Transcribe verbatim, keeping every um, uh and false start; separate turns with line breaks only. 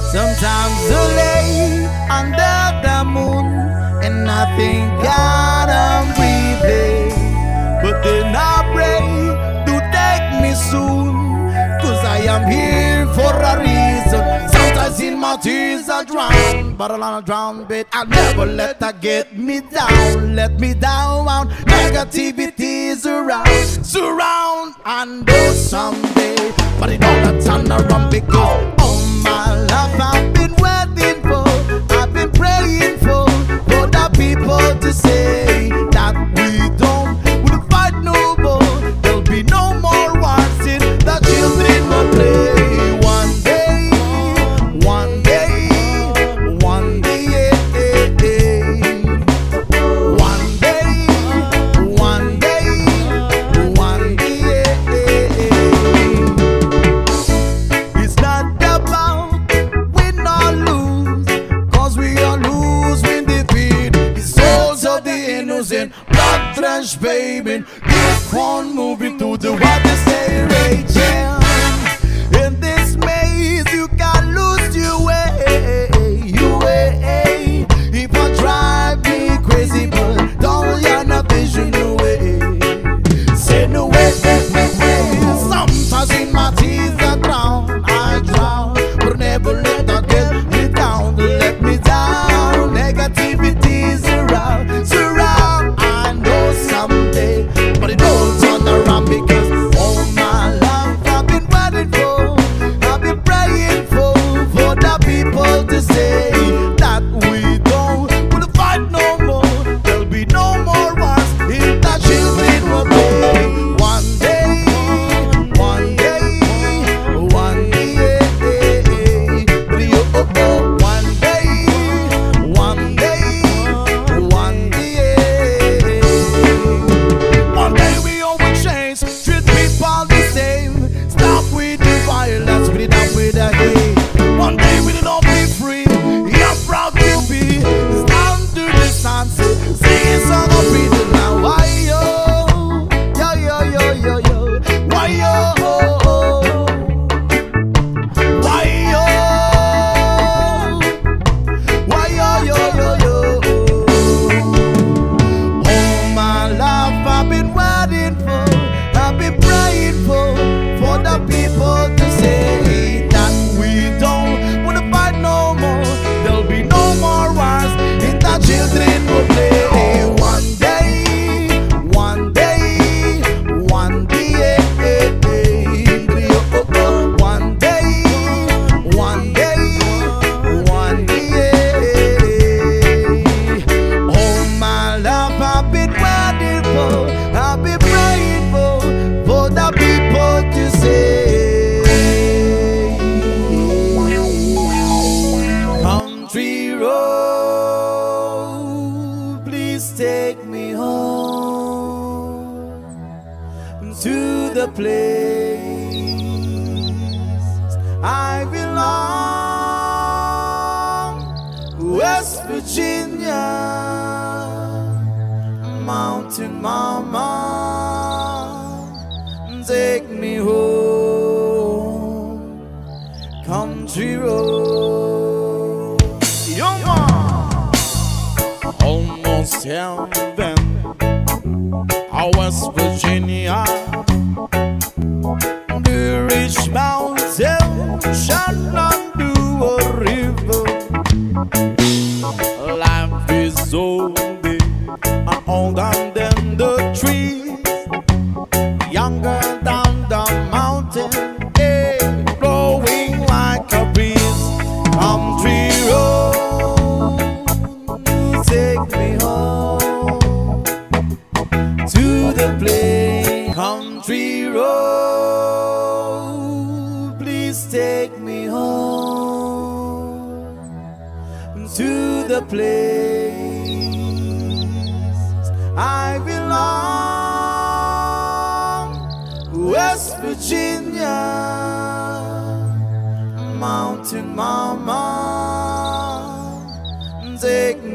Sometimes I lay under the moon and I think God I'm breathing, but then I pray to take me soon, cause I am here for a reason. Sometimes in my tears I drown, but I'll drown, but I'll never let that get me down. Let me down, negativity is around, surround. I know someday, but it don't turn around, because all my life I've been waiting for, I've been praying for, for the people to say that we don't, we'll fight no more, there'll be no more wars in the children will play. One day, one day, one day, yeah, yeah, yeah. One day, one day, one day, yeah, yeah, yeah. It's not about win or lose, cause we are lose when defeat. The souls of the innocent, blood drenched baby, keep on moving through the water, stay raging. In this maze you can lose your way, your way. If I drive me crazy, but don't you no vision away. Say no way, way, way, way. Sometimes in my tears I drown, I drown, but never let that get me down, let me down. Negativity is around, surround. I know someday, but it don't turn around, because all my life I've been waiting for, I've been praying for, for the people to say that we don't, we'll fight no more, there'll be no more wars if the children will play. One day, one day, one day, yeah, yeah, yeah. Oh, oh, one day, one day, one day, yeah. One day we all will change, treat people the same, stop with the violence, put it up with the hate. One day we'll all be free, yeah, proud to be, it's down to the sunset, sing a song of freedom now. Why yo, yo, yo, yo, yo, yo, why yo, why yo, why yo, yo, yo, yo. All my life I've been waiting for, I've been praying for, for the people to say that we don't wanna fight no more, there'll be no more wars, and the children will play. One day, one day, one day, yeah, yeah, yeah. Oh, oh, one day, one day, one day, yeah. All my life I've been waiting for, I've been praying for, for the people to say, country road, please take me home to the place I belong, West Virginia, Mountain Mama, take me home, country road. Yo, man. Almost heaven, our West Virginia, the rich mountain shall undo a river. Life is older and older than the trees, younger than the mountain, hey, blowing like a breeze. Country road, you take me home to the place. Country road, please take me home to the place I belong, West Virginia, Mountain Mama, take